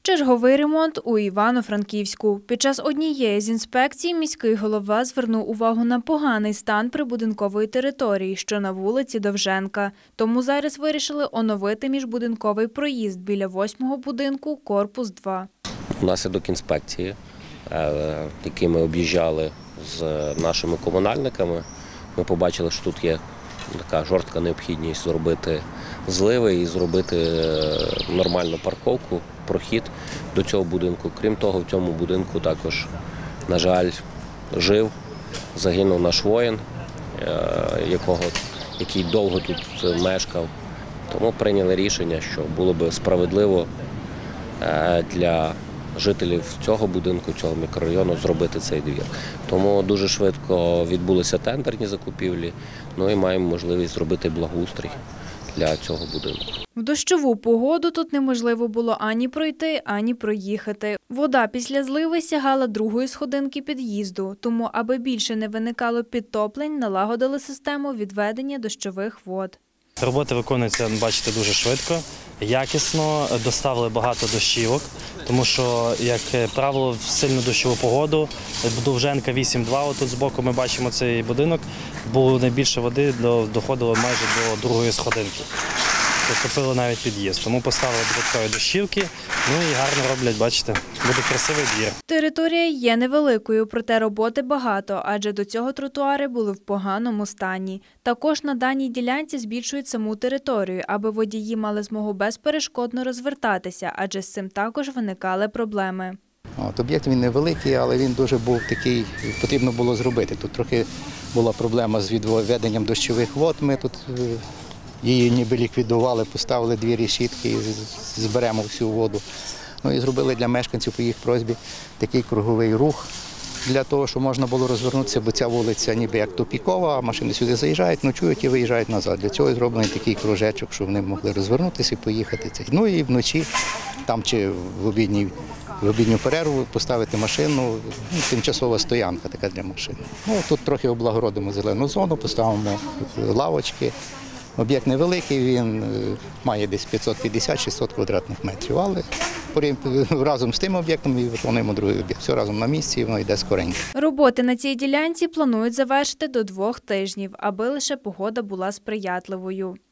Черговий ремонт у Івано-Франківську. Під час однієї з інспекцій міський голова звернув увагу на поганий стан прибудинкової території, що на вулиці Довженка. Тому зараз вирішили оновити міжбудинковий проїзд біля 8-го будинку, корпус 2. Внаслідок інспекції, які ми об'їжджали з нашими комунальниками, ми побачили, що тут є така жорстка необхідність зробити зливи і зробити нормальну парковку, прохід до цього будинку. Крім того, в цьому будинку також, на жаль, загинув наш воїн, який довго тут мешкав. Тому прийняли рішення, що було б справедливо для жителів цього будинку, цього мікрорайону зробити цей двір. Тому дуже швидко відбулися тендерні закупівлі, і маємо можливість зробити благоустрій для цього будинку. В дощову погоду тут неможливо було ані пройти, ані проїхати. Вода після зливи сягала другої сходинки під'їзду, тому, аби більше не виникало підтоплень, налагодили систему відведення дощових вод. Роботи виконуються, бачите, дуже швидко, якісно, доставили багато дощівок, тому що, як правило, в сильну дощову погоду, Довженка 8-2, отут збоку ми бачимо цей будинок, було найбільше води, доходило майже до другої сходинки. Потопили навіть під'їзд, тому поставили додаткові дощівки, і гарно роблять, бачите, буде красивий двір. Територія є невеликою, проте роботи багато, адже до цього тротуари були в поганому стані. Також на даній ділянці збільшують саму територію, аби водії мали змогу безперешкодно розвертатися, адже з цим також виникали проблеми. Об'єкт він невеликий, але він дуже був такий, потрібно було зробити. Тут трохи була проблема з відведенням дощових вод, ми тут її ніби ліквідували, поставили дві решітки, зберемо всю воду. І зробили для мешканців по їх просьбі такий круговий рух, для того, щоб можна було розвернутися, бо ця вулиця ніби як тупікова, а машини сюди заїжджають, ночують і виїжджають назад. Для цього зроблений такий кружечок, щоб вони могли розвернутися і поїхати. І вночі, там чи в обідню перерву поставити машину, тимчасова стоянка така для машин. Тут трохи облагородимо зелену зону, поставимо лавочки. Об'єкт невеликий, він має десь 550-600 квадратних метрів, але разом з тим об'єктом і виконуємо другий об'єкт. Все разом на місці і воно йде скоренько. Роботи на цій ділянці планують завершити до 2 тижнів, аби лише погода була сприятливою.